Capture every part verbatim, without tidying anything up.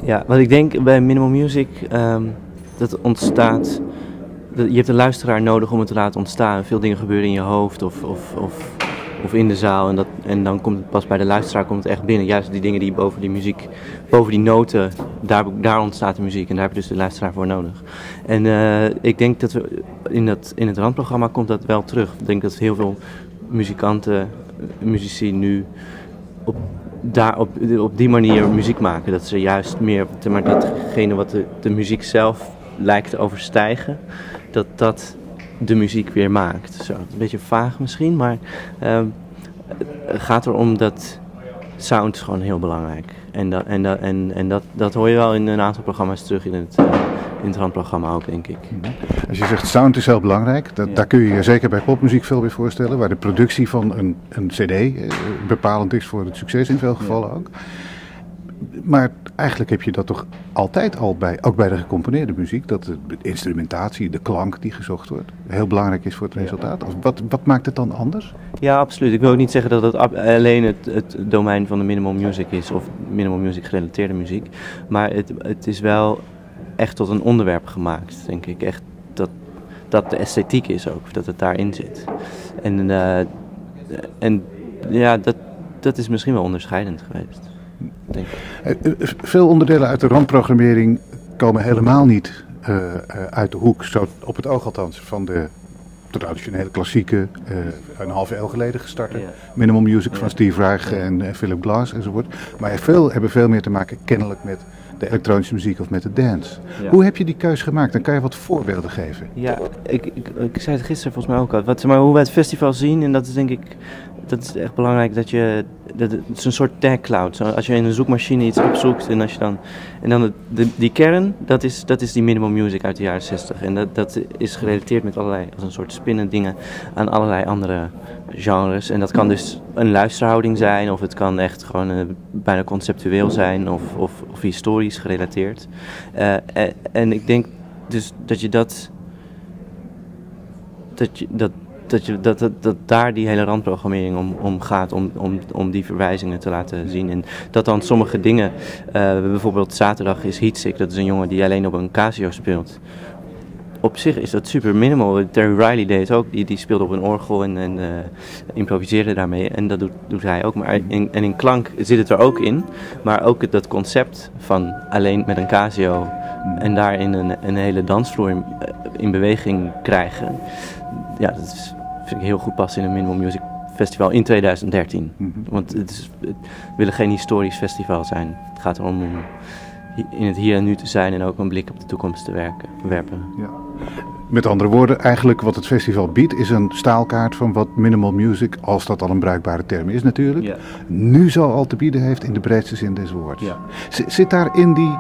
Ja, wat ik denk bij Minimal Music, um, dat ontstaat, dat, je hebt een luisteraar nodig om het te laten ontstaan. Veel dingen gebeuren in je hoofd of, of, of, of in de zaal en, dat, en dan komt het pas bij de luisteraar komt het echt binnen. Juist die dingen die boven die muziek, boven die noten, daar, daar ontstaat de muziek en daar heb je dus de luisteraar voor nodig. En uh, ik denk dat we in, dat, in het randprogramma komt dat wel terug. Ik denk dat heel veel muzikanten, muzici nu op daar op, op die manier muziek maken. Dat ze juist meer, maar datgene wat de, de muziek zelf lijkt te overstijgen, dat dat de muziek weer maakt. Zo, een beetje vaag misschien, maar uh, het gaat erom dat sound is gewoon heel belangrijk. En, dat, en, dat, en, en dat, dat hoor je wel in een aantal programma's terug in het, uh, in het randprogramma ook, denk ik. Als je zegt sound is heel belangrijk, dat, ja. daar kun je je zeker bij popmuziek veel bij voorstellen, waar de productie van een, een cd uh, bepalend is voor het succes in veel gevallen ja. ook. Maar eigenlijk heb je dat toch altijd al bij, ook bij de gecomponeerde muziek, dat de instrumentatie, de klank die gezocht wordt, heel belangrijk is voor het resultaat. Of wat, wat maakt het dan anders? Ja, absoluut. Ik wil ook niet zeggen dat het alleen het, het domein van de minimal music is, of minimal music gerelateerde muziek, maar het, het is wel echt tot een onderwerp gemaakt, denk ik. Echt dat, dat de esthetiek is ook, dat het daarin zit. En, uh, en ja, dat, dat is misschien wel onderscheidend geweest. Denk ik. Veel onderdelen uit de randprogrammering komen helemaal niet uh, uh, uit de hoek, zo op het oog althans, van de traditionele klassieke, uh, een halve eeuw geleden gestarte, ja. Minimal Music ja. van Steve Reich ja. en uh, Philip Glass enzovoort. Maar veel, hebben veel meer te maken kennelijk met de elektronische muziek of met de dance. Ja. Hoe heb je die keus gemaakt? Dan kan je wat voorbeelden geven. Ja, ik, ik, ik zei het gisteren volgens mij ook al. Wat, maar hoe wij het festival zien, en dat is denk ik, dat is echt belangrijk, dat je, dat, het is een soort tag cloud. Zo, als je in een zoekmachine iets opzoekt en als je dan, en dan de, de, die kern, dat is, dat is die minimal music uit de jaren zestig. En dat, dat is gerelateerd met allerlei, als een soort spinnen dingen aan allerlei andere genres. En dat kan dus een luisterhouding zijn, of het kan echt gewoon uh, bijna conceptueel zijn, of, of, of historisch gerelateerd. Uh, en, en ik denk dus dat je dat, dat je dat, dat, je, dat, dat, dat daar die hele randprogrammering om, om gaat, om, om, om die verwijzingen te laten zien. En dat dan sommige dingen, uh, bijvoorbeeld zaterdag is Heatsick, dat is een jongen die alleen op een Casio speelt. Op zich is dat super minimal. Terry Riley deed het ook. Die, die speelde op een orgel en, en uh, improviseerde daarmee. En dat doet, doet hij ook. Maar in, en in klank zit het er ook in. Maar ook het, dat concept van alleen met een Casio en daarin een, een hele dansvloer in, in beweging krijgen. Ja, dat is, vind ik heel goed passen in een Minimal Music Festival in twintig dertien. Mm-hmm. Want het is, het, we willen geen historisch festival zijn. Het gaat erom om in het hier en nu te zijn en ook een blik op de toekomst te werken, werpen. Ja. Met andere woorden, eigenlijk wat het festival biedt is een staalkaart van wat minimal music, als dat al een bruikbare term is natuurlijk, ja. nu zo al te bieden heeft in de breedste zin des woords. Ja. Z- zit daar in die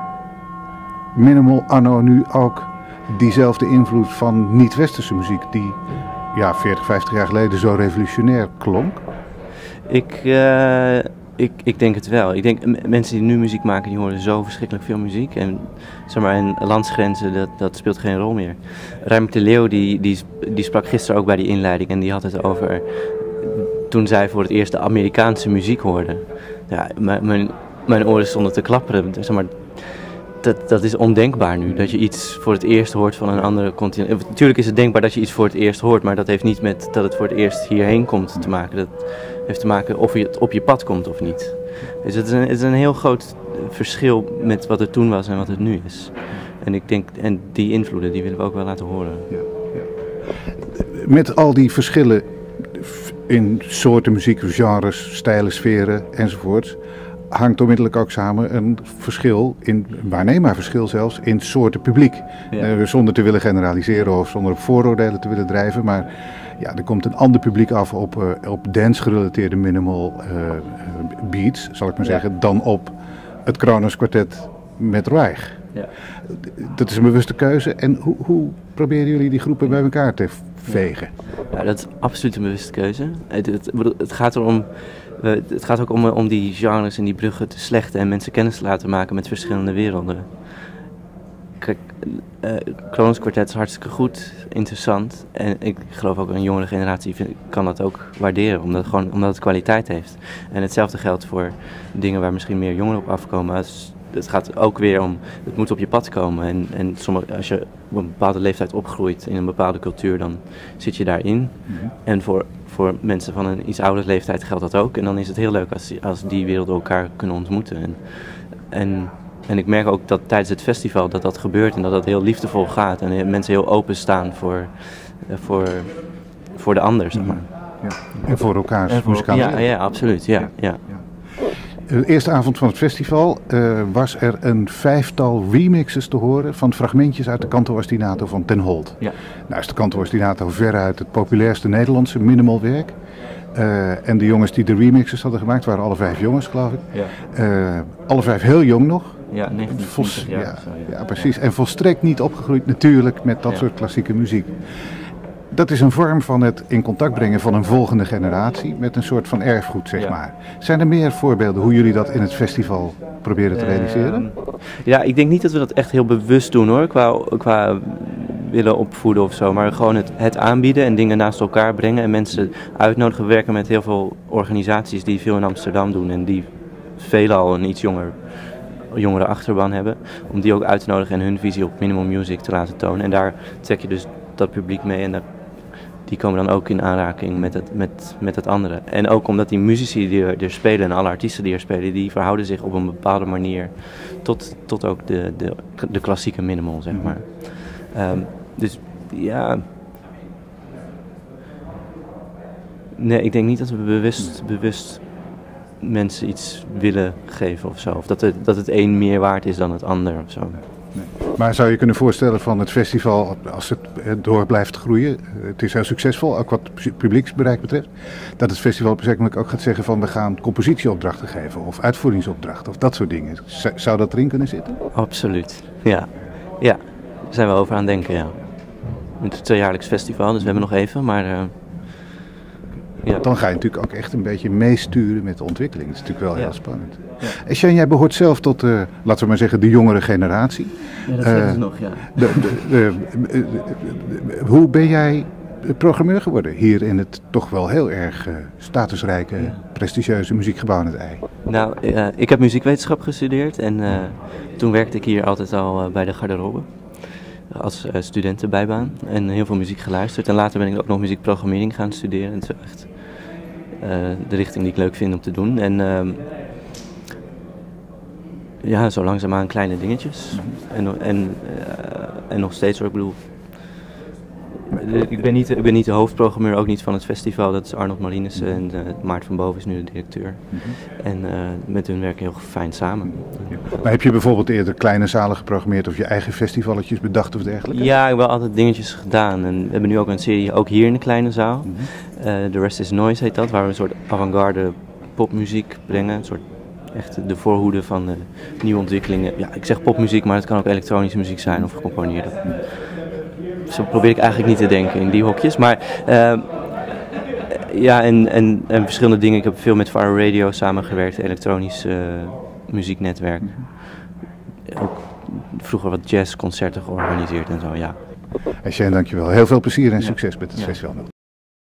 minimal anno nu ook diezelfde invloed van niet-westerse muziek die ja, veertig, vijftig jaar geleden zo revolutionair klonk? Ik... Uh... Ik, ik denk het wel. Ik denk m- mensen die nu muziek maken, die horen zo verschrikkelijk veel muziek. En zeg maar, in landsgrenzen, dat, dat speelt geen rol meer. Rijmert de Leeuw, die, die, die sprak gisteren ook bij die inleiding. En die had het over toen zij voor het eerst de Amerikaanse muziek hoorden. Ja, m- mijn, mijn oren stonden te klapperen. Zeg maar, dat, dat is ondenkbaar nu, dat je iets voor het eerst hoort van een andere continent. Natuurlijk is het denkbaar dat je iets voor het eerst hoort, maar dat heeft niet met dat het voor het eerst hierheen komt te maken. Dat heeft te maken of het op je pad komt of niet. Dus het is een, het is een heel groot verschil met wat het toen was en wat het nu is. En ik denk, en die invloeden, die willen we ook wel laten horen. Ja, ja. Met al die verschillen in soorten muziek, genres, stijlen, sferen enzovoort, hangt onmiddellijk ook samen een verschil, in, waarneembaar verschil zelfs, in soorten publiek. Ja. Uh, zonder te willen generaliseren of zonder op vooroordelen te willen drijven, maar ja, er komt een ander publiek af op, uh, op dance-gerelateerde minimal uh, beats, zal ik maar zeggen, ja. dan op het Kronos kwartet met Reich. Ja. Dat is een bewuste keuze. En hoe, hoe proberen jullie die groepen bij elkaar te vegen? Ja, dat is absoluut een bewuste keuze. Het, het, het gaat erom... Het gaat ook om, om die genres en die bruggen te slechten en mensen kennis te laten maken met verschillende werelden. Kijk, uh, Kronos kwartet is hartstikke goed, interessant. En ik geloof ook een jongere generatie vind, kan dat ook waarderen, omdat, gewoon, omdat het kwaliteit heeft. En hetzelfde geldt voor dingen waar misschien meer jongeren op afkomen. Als het gaat ook weer om, het moet op je pad komen. En, en sommige, als je op een bepaalde leeftijd opgroeit in een bepaalde cultuur, dan zit je daarin. Mm-hmm. En voor, voor mensen van een iets oudere leeftijd geldt dat ook. En dan is het heel leuk als, als die werelden elkaar kunnen ontmoeten. En, en, en ik merk ook dat tijdens het festival dat dat gebeurt en dat dat heel liefdevol gaat. En mensen heel openstaan voor, voor, voor de ander, zeg maar. Ja. En voor elkaars muzikale. Ja, ja, absoluut. Ja, ja. Ja. Ja. De eerste avond van het festival uh, was er een vijftal remixes te horen van fragmentjes uit de Canto Ostinato van Ten Holt. Ja. Nou is de Canto Ostinato veruit het populairste Nederlandse minimalwerk. Uh, en de jongens die de remixes hadden gemaakt waren alle vijf jongens, geloof ik. Ja. Uh, alle vijf heel jong nog. Ja, negenentwintig jaar. Ja, zo, ja. Ja, precies. En volstrekt niet opgegroeid natuurlijk met dat ja. soort klassieke muziek. Dat is een vorm van het in contact brengen van een volgende generatie met een soort van erfgoed, zeg ja. maar. Zijn er meer voorbeelden hoe jullie dat in het festival proberen te realiseren? Uh, ja, ik denk niet dat we dat echt heel bewust doen hoor, qua, qua willen opvoeden of zo. Maar gewoon het, het aanbieden en dingen naast elkaar brengen en mensen uitnodigen. We werken met heel veel organisaties die veel in Amsterdam doen en die veelal een iets jonger, jongere achterban hebben. Om die ook uit te nodigen en hun visie op minimal music te laten tonen. En daar trek je dus dat publiek mee en dat die komen dan ook in aanraking met het, met, met het andere. En ook omdat die muzici die er, er spelen en alle artiesten die er spelen, die verhouden zich op een bepaalde manier tot, tot ook de, de, de klassieke minimal, zeg maar. Um, dus ja... Nee, ik denk niet dat we bewust, bewust mensen iets willen geven of zo. Of dat het, dat het een meer waard is dan het ander of zo. Nee. Maar zou je kunnen voorstellen van het festival, als het door blijft groeien, het is heel succesvol, ook wat publieksbereik betreft, dat het festival op een zeker moment ook gaat zeggen van we gaan compositieopdrachten geven of uitvoeringsopdrachten of dat soort dingen. Zou dat erin kunnen zitten? Absoluut, ja. Ja, daar zijn we over aan het denken, ja. Het is een tweejaarlijks festival, dus we hebben nog even, maar... Uh, ja. Dan ga je natuurlijk ook echt een beetje meesturen met de ontwikkeling. Dat is natuurlijk wel ja. heel spannend. Ja. En Sjan, jij behoort zelf tot, uh, laten we maar zeggen, de jongere generatie. Ja, dat zeggen uh, ze nog, ja. De, de, de, de, de, hoe ben jij programmeur geworden hier in het toch wel heel erg uh, statusrijke, ja. prestigieuze muziekgebouw aan het IJ? Nou, uh, ik heb muziekwetenschap gestudeerd en uh, toen werkte ik hier altijd al uh, bij de garderobe. Als uh, studentenbijbaan en heel veel muziek geluisterd. En later ben ik ook nog muziekprogrammering gaan studeren. En het is echt uh, de richting die ik leuk vind om te doen. En uh, ja, zo langzaamaan kleine dingetjes. En, en, uh, en nog steeds hoor, ik bedoel... Ik ben, niet, ik ben niet de hoofdprogrammeur, ook niet van het festival. Dat is Arnold Marinissen en uh, Maarten van Boven is nu de directeur. Mm-hmm. En uh, met hun werken heel fijn samen. Ja. Maar heb je bijvoorbeeld eerder kleine zalen geprogrammeerd of je eigen festivaletjes bedacht of dergelijke? Ja, ik heb wel altijd dingetjes gedaan. En we hebben nu ook een serie, ook hier in de kleine zaal. Mm-hmm. uh, The Rest is Noise heet dat, waar we een soort avant-garde popmuziek brengen. Een soort echt de voorhoede van de nieuwe ontwikkelingen. Ja, ik zeg popmuziek, maar het kan ook elektronische muziek zijn of gecomponeerde. Zo probeer ik eigenlijk niet te denken in die hokjes. Maar uh, ja, en, en, en verschillende dingen. Ik heb veel met Faro Radio samengewerkt, elektronisch uh, muzieknetwerk. Ook vroeger wat jazzconcerten georganiseerd en zo, ja. En Shane, dankjewel. Heel veel plezier en succes ja. met het ja. festival.